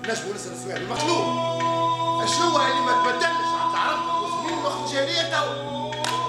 نجمو نسأل السؤال المطلوب، شنو اللي ما تبدلش على العرب المسلمين المخرجانية توا؟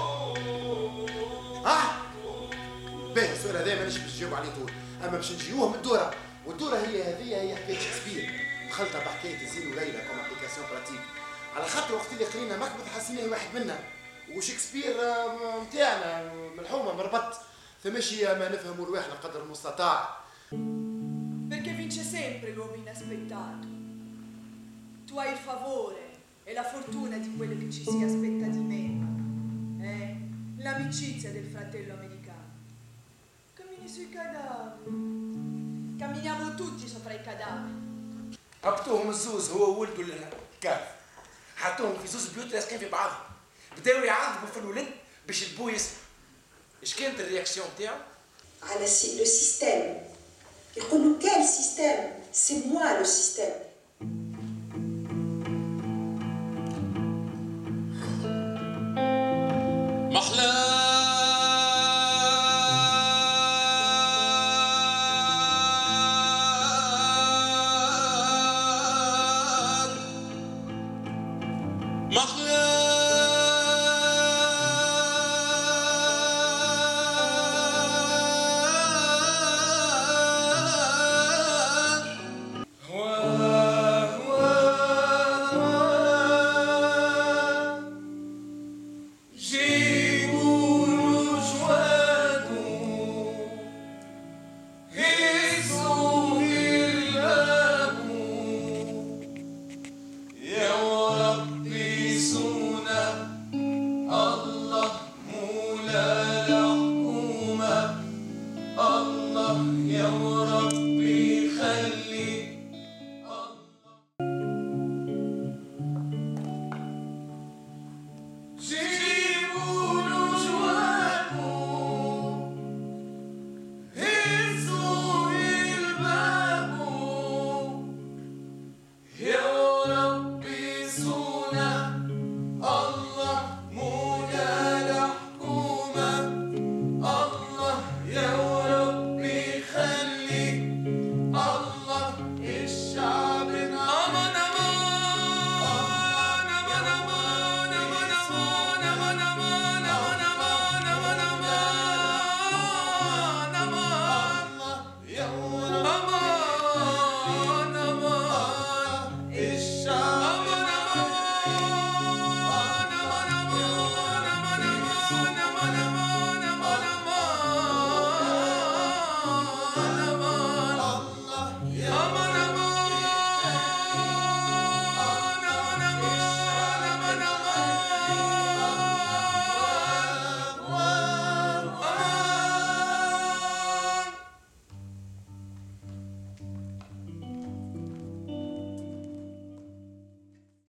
باهي السؤال هذا مانيش باش نجاوب عليه طول، اما باش نجيوه من الدوره، والدوره هي حكايه شكسبير، مخلطه بحكايه زين وليلى كوم ابليكاسيون براتيك، على خاطر وقت اللي قرينا مكتبة حسينا واحد منا، وشكسبير متاعنا ملحومه مربط، فماشي ما نفهموا الواحد قدر المستطاع. Perché vince sempre l'uomo inaspettato. Tu hai il favore e la fortuna di quello che ci si aspetta di me. L'amicizia del fratello americano. Cammini sui cadaveri. Camminiamo tutti sopra i cadaveri. هبطوهم الزوز هو وولده الكاف، حطوهم في زوز بيوت لاصقين في بعضهم، بداو يعذبوا في الولد باش البو يسمع. اش كانت الرياكسيون نتاعو؟ على لو سيستيم، يقول له كال سيستيم؟ سي موا لو سيستيم. محلى يا رب